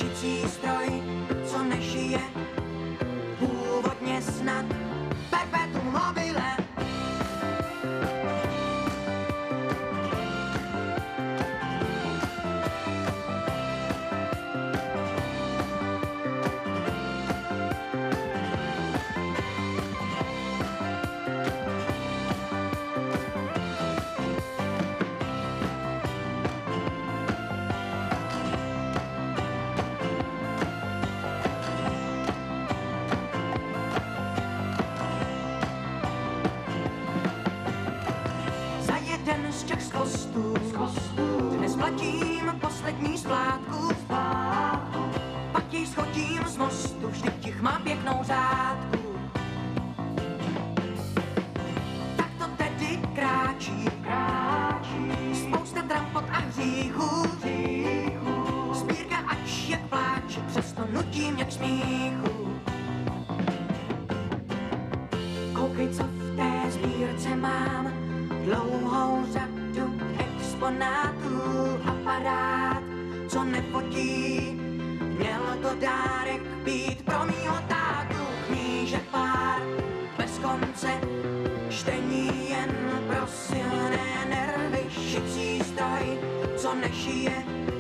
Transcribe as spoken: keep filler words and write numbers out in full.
šicí stroj, co nežije, původně snad perpetuum mobile. Jeden z těch z kostů, dnes platím poslední splátku, pak jej schodím z mostu, vždyť jich má pěknou řádku. Tak to tedy kráčí, spousta trampot a hříchů, sbírka ač jak pláče, přesto nutí mě k smíchu. Koukej, co v té sbírce mám, dlouhou řadu exponátů, aparát, co nepotí, měl to dárek být pro mýho tátu. Knížek pár, bez konce, čtení jen pro silné nervy, šicí stroj, co nežije,